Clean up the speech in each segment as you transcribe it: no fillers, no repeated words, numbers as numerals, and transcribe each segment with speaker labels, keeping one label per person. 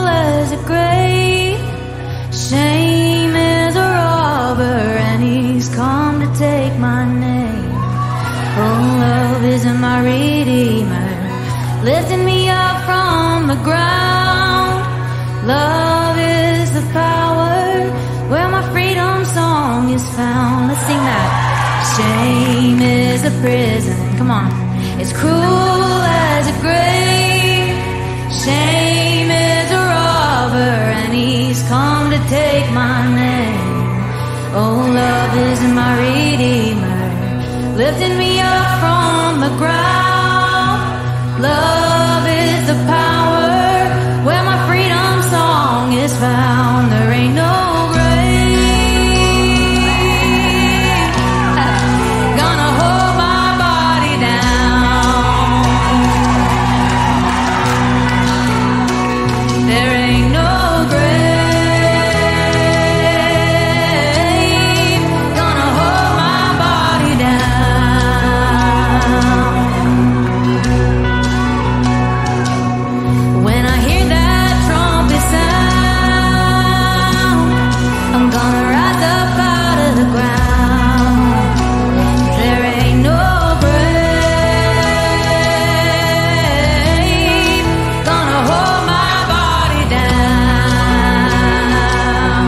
Speaker 1: as a grave. Shame is a robber, and he's come to take my name. Oh, love isn't my redeemer, lifting me up from the ground. Love is the power where my freedom song is found. Let's sing that. Shame is a prison, come on. It's cruel as a grave. Shame is a robber, and he's come to take my name. Oh, love isn't my redeemer, lifting me up from the ground. Love is the power where my freedom song is found. There ain't no grave gonna hold my body down. There ain't no grave gonna hold my body down. When I hear that trumpet sound, I'm gonna rise up out of the ground. There ain't no grave gonna hold my body down.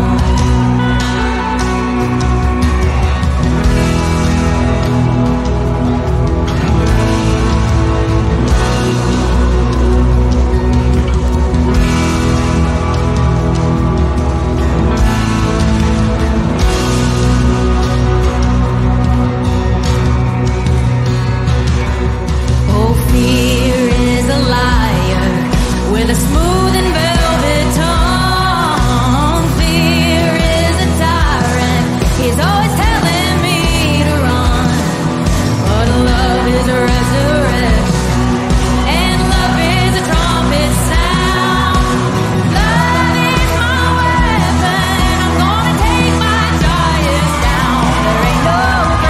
Speaker 1: Oh, fear is a liar with a smooth and velvet tongue. Fear is a tyrant, he's always telling me to run. But love is a resurrection, and love is a trumpet sound. Love is my weapon, I'm gonna take my giants down. There ain't no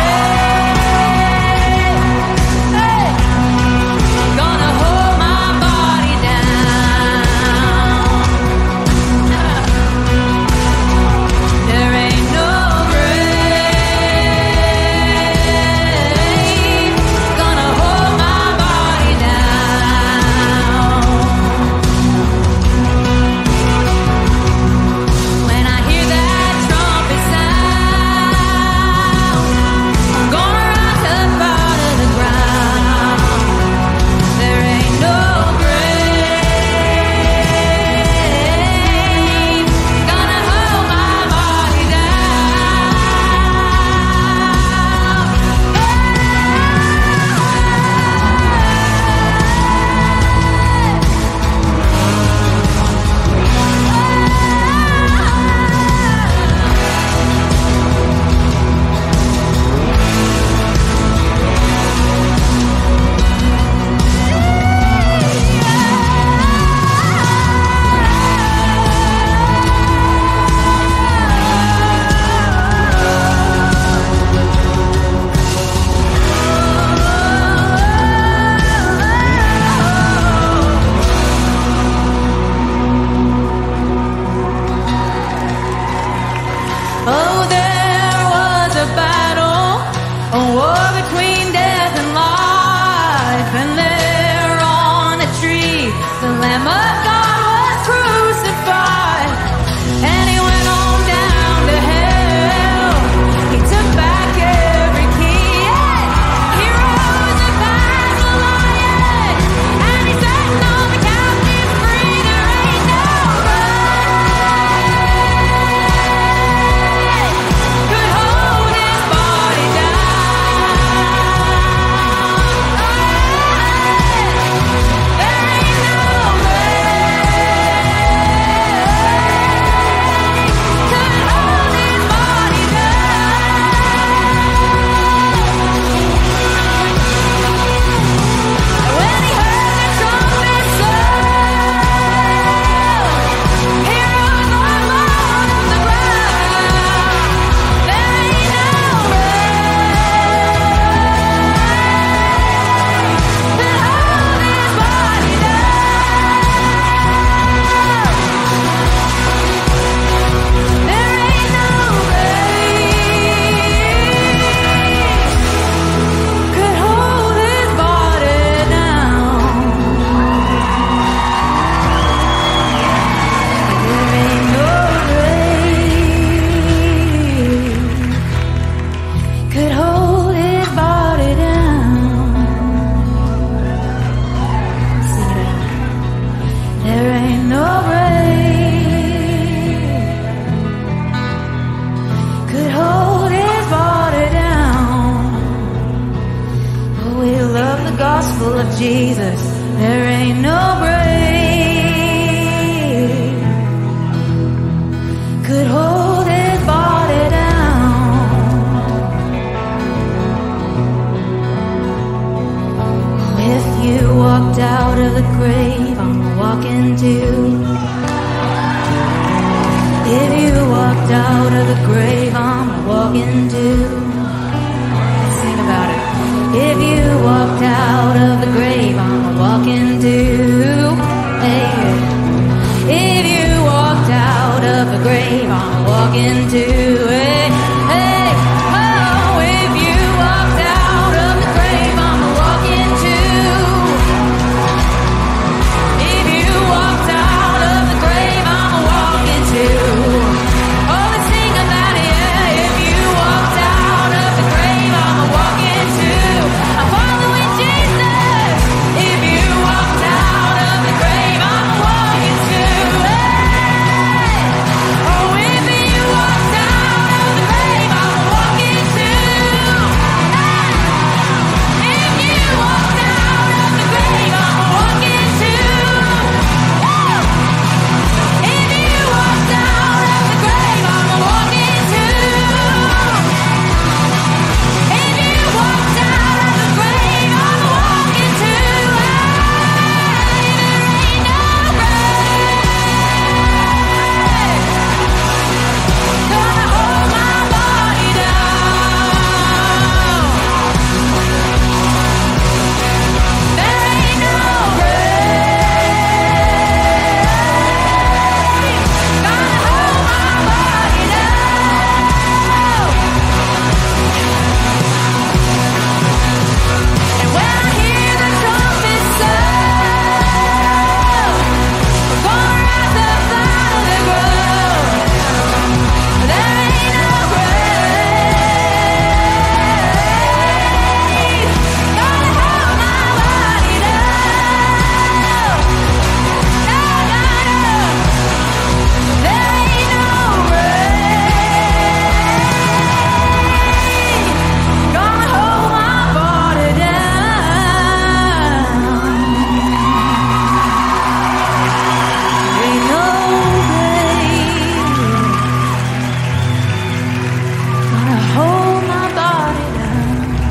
Speaker 1: grave, hey, gonna hold my body down. Jesus, there ain't no grave could hold his body down. If you walked out of the grave, I'm walking too. If you walked out of the grave, I'm walking too. Sing about it. If you walked out of the grave, I'm walking too. Hey. If you walked out of the grave, I'm walking too. Hey. Hey. Oh, if you walked out of the grave, I'm walking too. If you walked out of the grave, I'm walking too. Oh, let's sing about it. Yeah. If you walked out of the grave, I'm walking too. I'm following Jesus. If you walked out of the grave, I'm walking too. Hey. Oh, if you walked out of the grave, I'm walking too. Hey. If you walked out of the grave, I'm walking too. Woo. If you walked out of the grave, I'm walking too. If you walked out of the grave, I'm walking too. Hey, there ain't no grave gonna hold my body down. There ain't no grave gonna hold my body down. And when I hear the trumpet sound, we're gonna rise up out of the grave. There ain't no grave gonna hold my body down. No, no, no. There ain't no grave gonna hold my body down. Ain't no grave gonna hold my body down.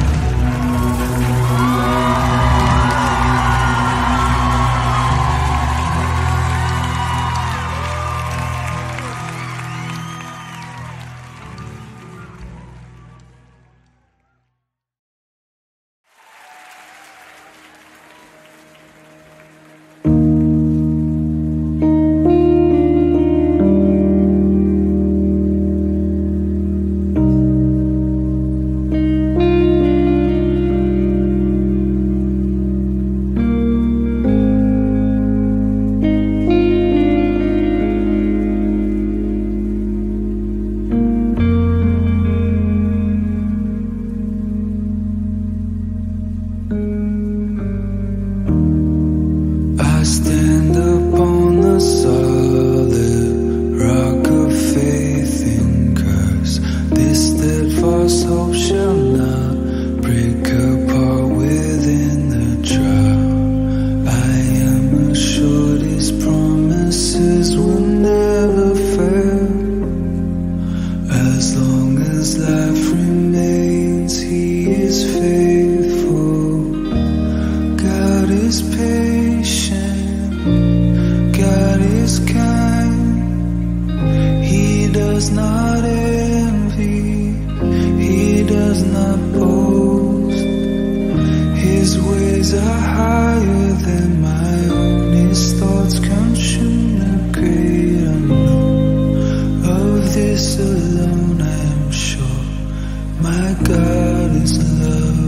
Speaker 2: I stand upon the solid rock of faith in Christ. This steadfast hope shall not break apart within the trial. I am assured His promises will never fail. As long as life remains, He is faithful. God is patient, God is kind. He does not envy, He does not boast. His ways are higher than my own, His thoughts consume the great unknown. Of this alone I am sure, my God is love.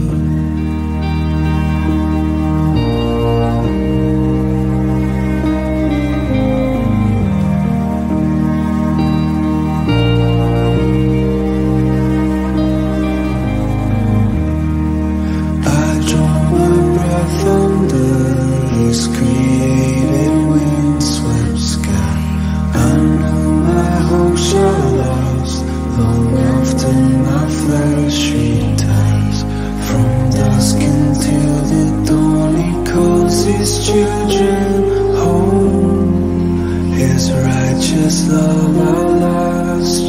Speaker 2: His righteous love outlasts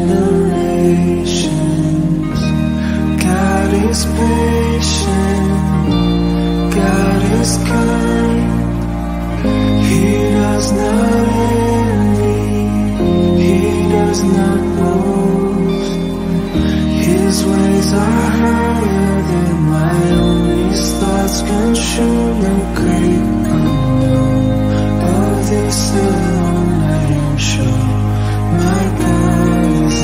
Speaker 2: generations. God is patient, God is kind. He does not envy, He does not boast. His ways are higher than my own, His thoughts consume the great unknown. Of this alone I am sure, my God is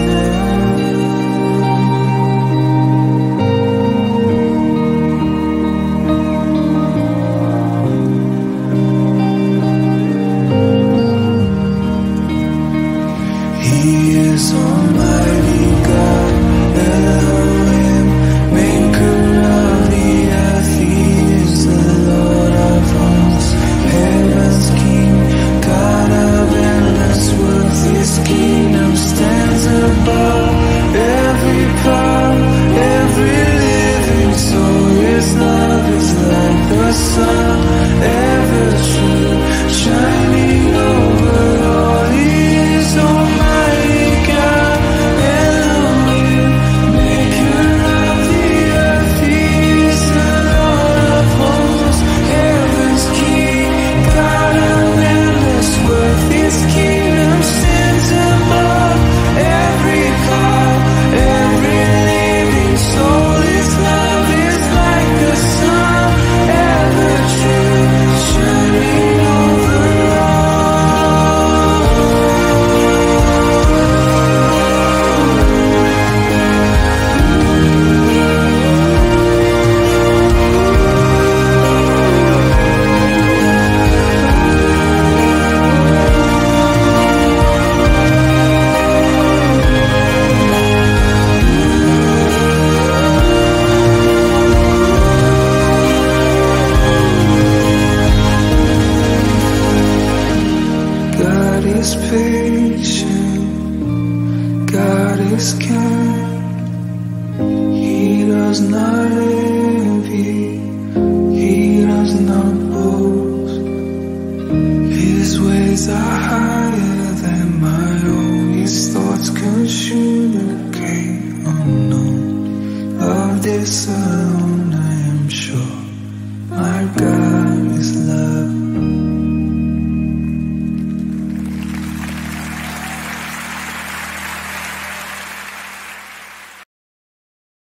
Speaker 2: He is Almighty God, Elohim, maker of the earth. He is the Lord of hosts, heaven's King, God of endless worth. His kingdom stands above every power, every living soul. His love is like the sun, ever true, shining over all. He is Almighty God, Elohim, maker of the earth. He is the Lord of hosts, heaven's King, God of endless worth. His kingdom stands above every power, every living soul. His love is like the sun, ever true, shining over God is patient, God is kind. He does not envy, He does not boast. His ways are higher than my own. His thoughts consume the great unknown. Of this